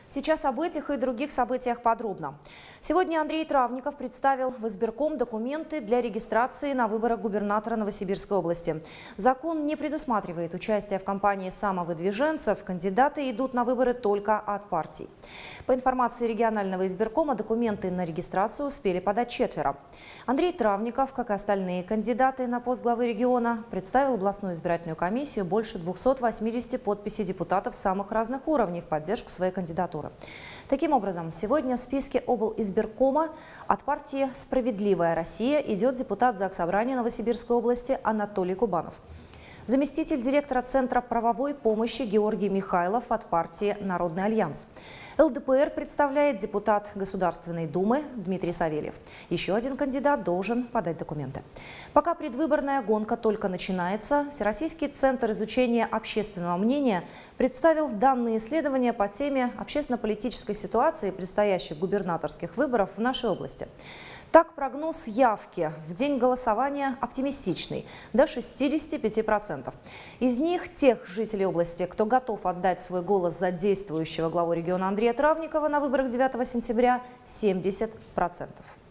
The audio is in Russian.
Сейчас об этих и других событиях подробно. Сегодня Андрей Травников представил в избирком документы для регистрации на выборах губернатора Новосибирской области. Закон не предусматривает участие в кампании самовыдвиженцев. Кандидаты идут на выборы только от партий. По информации регионального избиркома, документы на регистрацию успели подать 4. Андрей Травников, как и остальные кандидаты на пост главы региона, представил в областную избирательную комиссию больше 280 подписей депутатов самых разных уровней в поддержку своей кандидатуры. Таким образом, сегодня в списке облизбиркома от партии «Справедливая Россия» идет депутат Заксобрания Новосибирской области Анатолий Кубанов. Заместитель директора Центра правовой помощи Георгий Михайлов от партии «Народный альянс». ЛДПР представляет депутат Государственной Думы Дмитрий Савельев. Еще один кандидат должен подать документы. Пока предвыборная гонка только начинается, Всероссийский центр изучения общественного мнения представил данные исследования по теме общественно-политической ситуации предстоящих губернаторских выборов в нашей области. Так, прогноз явки в день голосования оптимистичный – до 65%. Из них тех жителей области, кто готов отдать свой голос за действующего главу региона Андрея Травникова на выборах 9 сентября – 70%.